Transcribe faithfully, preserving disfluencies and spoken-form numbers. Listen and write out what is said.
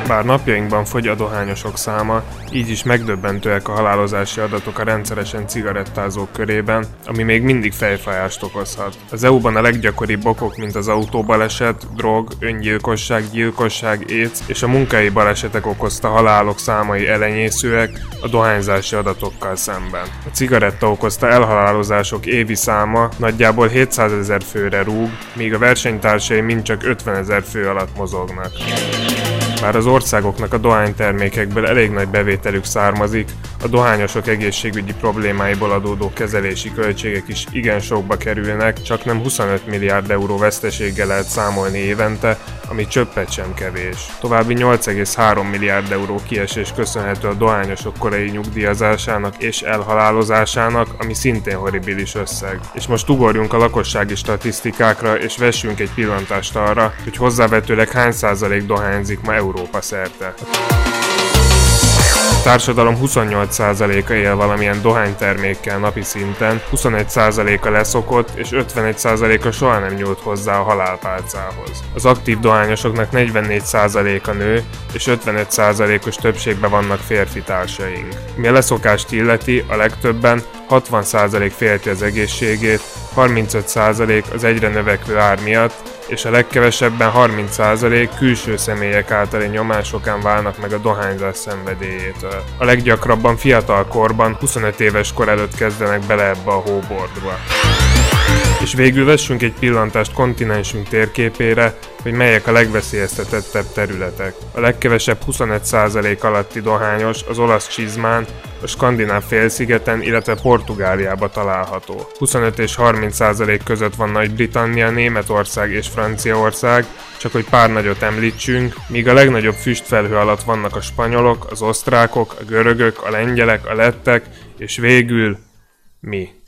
Bár napjainkban fogy a dohányosok száma, így is megdöbbentőek a halálozási adatok a rendszeresen cigarettázók körében, ami még mindig fejfájást okozhat. Az é u-ban a leggyakoribb okok, mint az autóbaleset, drog, öngyilkosság, gyilkosság, éc és a munkahelyi balesetek okozta halálok számai elenyészőek a dohányzási adatokkal szemben. A cigaretta okozta elhalálozások évi száma nagyjából hétszázezer főre rúg, míg a versenytársai mind csak ötvenezer fő alatt mozognak. Bár az országoknak a dohánytermékekből elég nagy bevételük származik, a dohányosok egészségügyi problémáiból adódó kezelési költségek is igen sokba kerülnek, csak nem huszonöt milliárd euró veszteséggel lehet számolni évente, ami csöppet sem kevés. További nyolc egész három milliárd euró kiesés köszönhető a dohányosok korai nyugdíjazásának és elhalálozásának, ami szintén horribilis összeg. És most ugorjunk a lakossági statisztikákra, és vessünk egy pillantást arra, hogy hozzávetőleg hány százalék dohányzik ma Európa szerte. A társadalom huszonnyolc százaléka él valamilyen dohánytermékkel napi szinten, huszonegy százaléka leszokott, és ötvenegy százaléka soha nem nyúlt hozzá a halálpálcához. Az aktív dohányosoknak negyvennégy százaléka nő, és ötvenöt százalékos többségben vannak férfi társaink. Mi a leszokást illeti, a legtöbben hatvan százalék félti az egészségét, harmincöt százalék az egyre növekvő ár miatt, és a legkevesebben harminc százalék külső személyek általi nyomásokán válnak meg a dohányzás szenvedélyétől. A leggyakrabban fiatal korban, huszonöt éves kor előtt kezdenek bele ebbe a hóbordba. És végül vessünk egy pillantást kontinensünk térképére, hogy melyek a legveszélyeztetettebb területek. A legkevesebb huszonöt százalék alatti dohányos az olasz csizmán, a skandináv félszigeten, illetve Portugáliában található. huszonöt és harminc százalék között van Nagy-Britannia, Németország és Franciaország, csak hogy pár nagyot említsünk, míg a legnagyobb füstfelhő alatt vannak a spanyolok, az osztrákok, a görögök, a lengyelek, a lettek, és végül mi.